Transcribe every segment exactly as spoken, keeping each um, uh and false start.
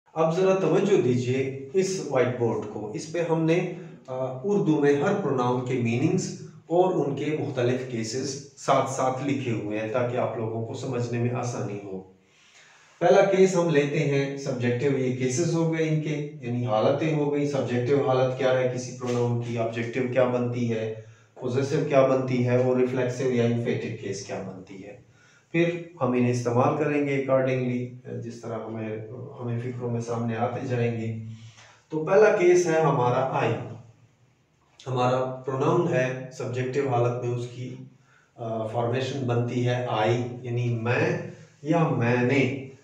अब जरा तवज्जो दीजिए इस व्हाइट बोर्ड को। इस पे हमने उर्दू में हर प्रोनाउन के मीनिंग्स और उनके मुख्तलिफ केसेस साथ साथ लिखे हुए हैं ताकि आप लोगों को समझने में आसानी हो। पहला केस हम लेते हैं सब्जेक्टिव, ये केसेस हो गए इनके, यानी हालतें हो गई। सब्जेक्टिव हालत क्या है किसी प्रोनाउन की, ऑब्जेक्टिव क्या बनती है, पोजेसिव क्या बनती है और रिफ्लेक्सिव या इन्फेटिव केस क्या बनती है। फिर हम इन्हें इस्तेमाल करेंगे अकॉर्डिंगली, जिस तरह हमें हमें फिक्रों में सामने आते जाएंगे। तो पहला केस है हमारा आई। हमारा प्रोनाउन है सब्जेक्टिव हालत में, उसकी फॉर्मेशन बनती है आई, यानी मैं या मैंने।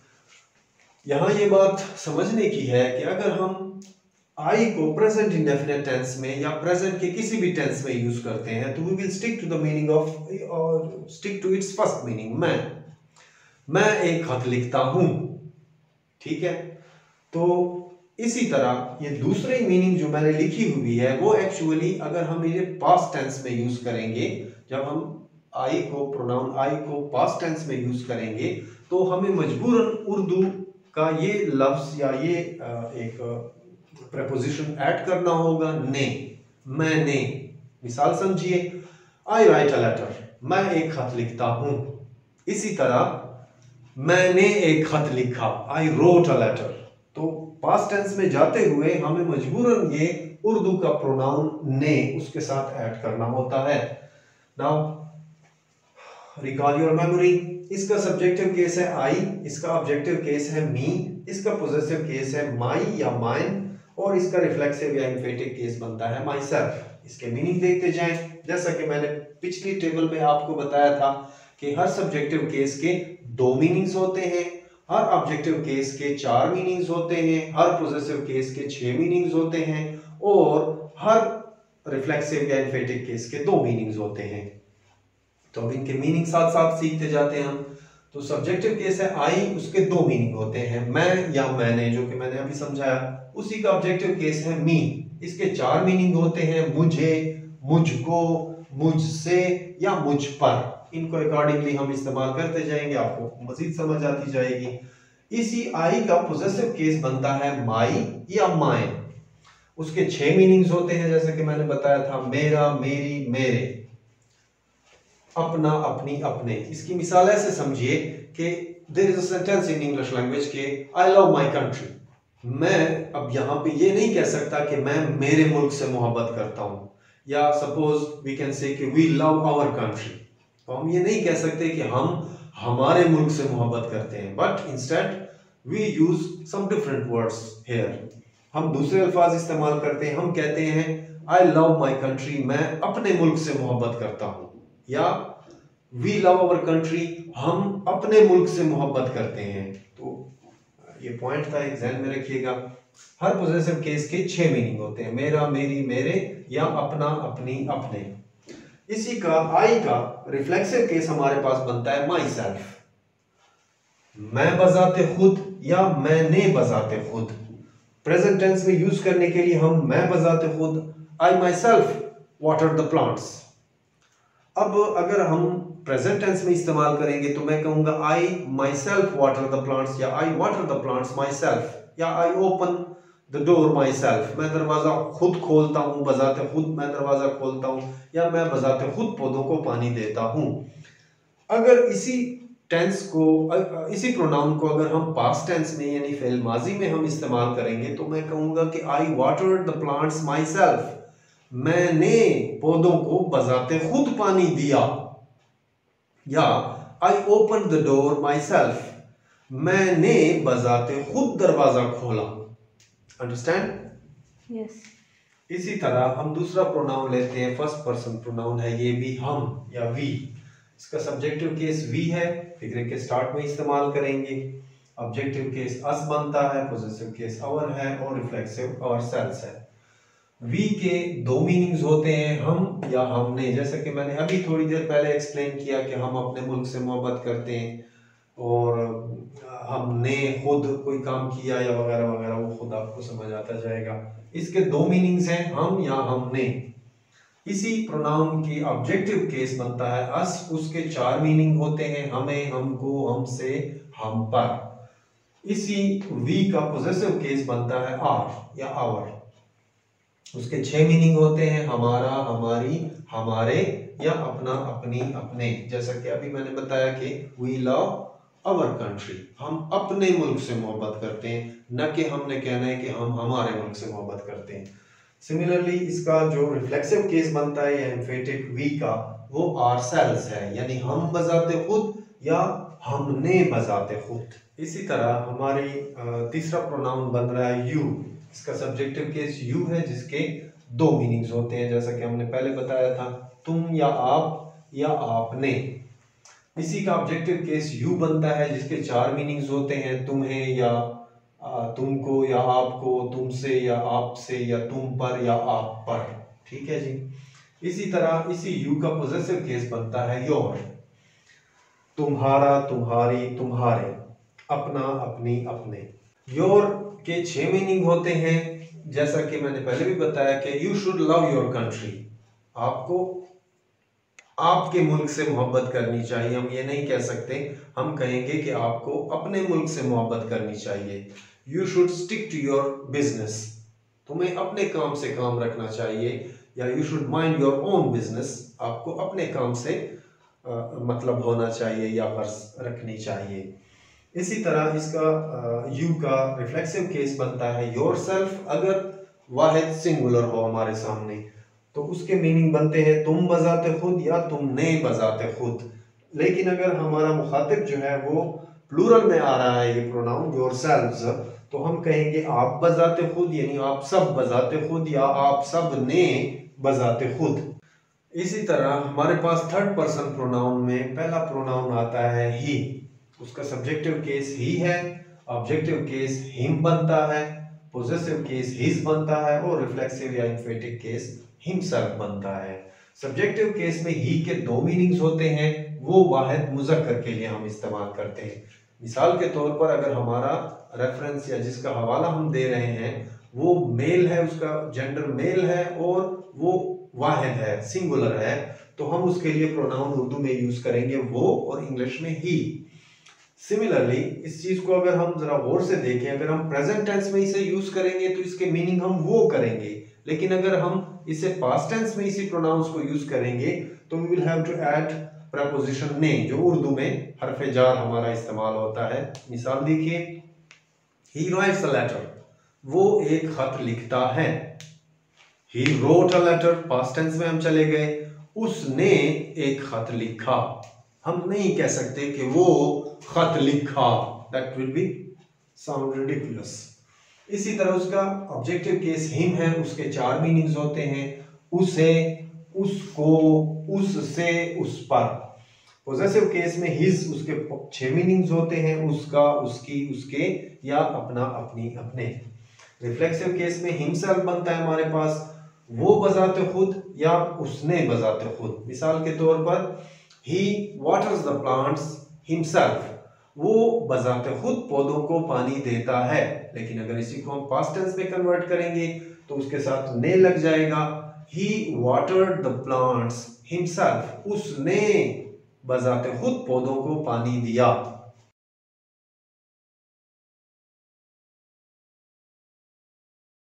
यहाँ ये बात समझने की है कि अगर हम आई को प्रेजेंट इंडेफिनिट टेंस में या प्रेजेंट के किसी भी टेंस में यूज करते हैं तो we will stick to the meaning of और stick to its first meaning. मैं मैं एक खत लिखता हूं, ठीक है। तो इसी तरह ये दूसरी मीनिंग जो मैंने लिखी हुई है वो एक्चुअली अगर हम इसे पास्ट टेंस में यूज करेंगे, जब हम आई को प्रोनाउन आई को पास्ट टेंस में यूज करेंगे तो हमें मजबूरन उर्दू का ये लफ्ज या ये एक प्रेपोजिशन ऐड करना होगा, ने, मैंने। मिसाल समझिए, आई राइट अ लेटर, मैं एक खत लिखता हूं। इसी तरह मैंने एक खत लिखा, आई रोट अ लेटर। तो पास्ट टेंस में जाते हुए हमें मजबूरन ये उर्दू का प्रोनाउन ने उसके साथ ऐड करना होता है। Now recall your memory. इसका सब्जेक्टिव केस है आई, इसका ऑब्जेक्टिव केस है मी, इसका पोजेसिव केस है माई या माइन और इसका रिफ्लेक्सिव या इन्फेटिव केस बनता है माई सेल्फ। इसके मीनिंग देखते जाएं। जैसा कि मैंने पिछली टेबल में आपको बताया था कि हर सब्जेक्टिव केस के दो मीनिंग्स होते हैं, हर ऑब्जेक्टिव केस के चार मीनिंग्स होते हैं, हर पोजेसिव केस के छह मीनिंग्स होते हैं और हर रिफ्लेक्सिव या इन्फेटिव केस के दो मीनिंग्स होते हैं। तो अब इनके मीनिंग साथ साथ सीखते जाते हैं हम। तो सब्जेक्टिव केस है आई, उसके दो मीनिंग होते हैं, मैं या मैंने, जो कि मैंने अभी समझाया। उसी का ऑब्जेक्टिव केस है मी, इसके चार मीनिंग होते हैं, मुझे, मुझको, मुझसे या मुझ पर। इनको अकॉर्डिंगली हम इस्तेमाल करते जाएंगे, आपको मजीद समझ आती जाएगी। इसी आई का पोजेसिव केस बनता है माई या माइन। उसके छह मीनिंग्स होते हैं जैसे कि मैंने बताया था, मेरा, मेरी, मेरे, अपना, अपनी, अपने। इसकी मिसाल ऐसे समझिए कि there is a sentence in English language के आई लव माय कंट्री। मैं अब यहाँ पे ये नहीं कह सकता कि मैं मेरे मुल्क से मोहब्बत करता हूँ, या सपोज वी कैन से कि वी लव आवर कंट्री। तो हम ये नहीं कह सकते कि हम हमारे मुल्क से मोहब्बत करते हैं, but instead we use some different words here. हम दूसरे अल्फाज इस्तेमाल करते हैं। हम कहते हैं आई लव माई कंट्री, मैं अपने मुल्क से मोहब्बत करता हूँ, या वी लव आवर कंट्री, हम अपने मुल्क से मोहब्बत करते हैं। तो ये पॉइंट था, एक ध्यान में रखिएगा। हर पोजेसिव केस के छह मीनिंग होते हैं, मेरा, मेरी, मेरे या अपना, अपनी, अपने। इसी का आई का रिफ्लेक्सिव केस हमारे पास बनता है माई सेल्फ, मैं बजाते खुद या मैंने बजाते खुद। प्रेजेंट टेंस में यूज करने के लिए हम मैं बजाते खुद, I myself water the plants. अब अगर हम प्रेजेंट टेंस में इस्तेमाल करेंगे तो मैं कहूंगा I myself water the plants, या I water the plants myself, या I open the door myself, मैं दरवाजा खुद खोलता हूं, बजाते खुद मैं दरवाजा खोलता हूं, या मैं बजाते खुद पौधों को पानी देता हूं। अगर इसी टेंस को, इसी प्रोनाउन को अगर हम पास्ट टेंस में यानी फेल माजी में हम इस्तेमाल करेंगे तो मैं कहूंगा कि I watered the plants myself, मैंने पौधों को बजाते खुद पानी दिया, या I open the door myself, मैंने बजाते खुद दरवाजा खोला। अंडरस्टैंड? यस। इसी तरह हम दूसरा प्रोनाउन लेते हैं, फर्स्ट पर्सन प्रोनाउन है ये भी, हम या वी। इसका सब्जेक्टिव केस वी है, फिक्रे के स्टार्ट में इस्तेमाल करेंगे। ऑब्जेक्टिव केस अस बनता है, पोजेसिव केस अवर है और रिफ्लेक्सिव अवर सेल्स है। वी के दो मीनिंग्स होते हैं, हम या हमने। जैसे कि मैंने अभी थोड़ी देर पहले एक्सप्लेन किया कि हम अपने मुल्क से मोहब्बत करते हैं और हमने खुद कोई काम किया या वगैरह वगैरह, वो खुद आपको समझ आता जाएगा। इसके दो मीनिंग्स हैं, हम या हमने। इसी प्रोनाउन की ऑब्जेक्टिव केस बनता है अस, उसके चार मीनिंग होते हैं, हमें, हमको, हमसे, हम पर। इसी वी का पॉजेसिव केस बनता है आर या आवर। उसके छह मीनिंग होते हैं, हमारा, हमारी, हमारे या अपना, अपनी, अपने। जैसा कि अभी मैंने बताया कि वी लव आवर कंट्री, हम अपने मुल्क से मोहब्बत करते हैं, न कि हमने कहना है कि हम हमारे मुल्क से मोहब्बत करते हैं। सिमिलरली इसका जो रिफ्लेक्सिव केस बनता है या एम्फेटिक वी का, वो आरसेल्व्स है, यानी हम बजाते खुद या हमने बजाते खुद। इसी तरह हमारी तीसरा प्रोनाउन बन रहा है यू। इसका सब्जेक्टिव केस यू है, जिसके दो मीनिंग्स होते हैं, जैसा कि हमने पहले बताया था, तुम या आप या आपने। इसी का ऑब्जेक्टिव केस यू बनता है, जिसके चार मीनिंग्स होते हैं, तुम्हें या तुमको या आपको, तुमसे या आपसे या तुम पर या आप पर। ठीक है जी। इसी तरह इसी यू का पॉजेसिव केस बनता है योर। तुम्हारा, तुम्हारी, तुम्हारे, अपना, अपनी, अपने। योर के छह मीनिंग होते हैं, जैसा कि मैंने पहले भी बताया कि you should love your country, आपको आपके मुल्क से मोहब्बत करनी चाहिए। हम ये नहीं कह सकते, हम कहेंगे कि आपको अपने मुल्क से मोहब्बत करनी चाहिए। You should stick to your business, तुम्हें अपने काम से काम रखना चाहिए। या you should mind your own business, आपको अपने काम से आ, मतलब होना चाहिए या फर्ज रखनी चाहिए। इसी तरह इसका यू का रिफ्लेक्सिव केस बनता है योर सेल्फ। अगर वाहिद सिंगुलर हो हमारे सामने तो उसके मीनिंग बनते हैं तुम बजाते खुद या तुमने बजाते खुद। लेकिन अगर हमारा मुखातिब जो है वो प्लूरल में आ रहा है, ये प्रोनाउन योरसेल्व्स, तो हम कहेंगे आप बजाते खुद, यानी आप सब बजाते खुद या आप सब ने बजाते खुद। इसी तरह हमारे पास थर्ड पर्सन प्रोनाउन में पहला प्रोनाउन आता है ही। उसका सब्जेक्टिव केस ही है, ऑब्जेक्टिव केस हिम बनता है, पोजेसिव केस हिज बनता है और रिफ्लेक्सिव या एम्फेटिक केस हिमसेल्फ बनता है। सब्जेक्टिव केस में ही के दो मीनिंग्स होते हैं, वो वाहिद मुज़क्कर के लिए हम इस्तेमाल करते हैं। मिसाल के तौर पर अगर हमारा रेफरेंस या जिसका हवाला हम दे रहे हैं वो मेल है, उसका जेंडर मेल है और वो वाहिद है, सिंगुलर है, तो हम उसके लिए प्रोनाउन उर्दू में यूज करेंगे वो और इंग्लिश में ही। सिमिलरली इस चीज को अगर हम जरा गौर से देखें, अगर हम प्रेजेंट टेंस में इसे यूज करेंगे तो इसके मीनिंग हम वो करेंगे, लेकिन अगर हम इसे पास्ट टेंस में इसी प्रोनाउंस को यूज करेंगे तो we will have to add preposition ने, जो उर्दू में हरफ जार हमारा इस्तेमाल होता है। मिसाल देखिए, ही राइट्स अ लेटर, वो एक खत लिखता है। He wrote a letter, past tense में हम चले गए, उसने एक खत लिखा। हम नहीं कह सकते कि वो खत लिखा, that will be sound ridiculous. इसी तरह उसका ऑब्जेक्टिव केस हिम है, उसके चार मीनिंग्स होते हैं, उसे, उसको, उससे, उस पर। पोजेसिव केस में हिज, उसके छह मीनिंग्स होते हैं, उसका, उसकी, उसके या अपना, अपनी, अपने। रिफ्लेक्सिव केस में हिमसेल्फ बनता है हमारे पास, वो बजाते खुद या उसने बजाते खुद। मिसाल के तौर पर he waters the plants himself, वो बजाते खुद पौधों को पानी देता है। लेकिन अगर इसी को हम पास्ट टेंस में कन्वर्ट करेंगे तो उसके साथ ने लग जाएगा। He watered the plants himself, उसने बजाते खुद पौधों को पानी दिया।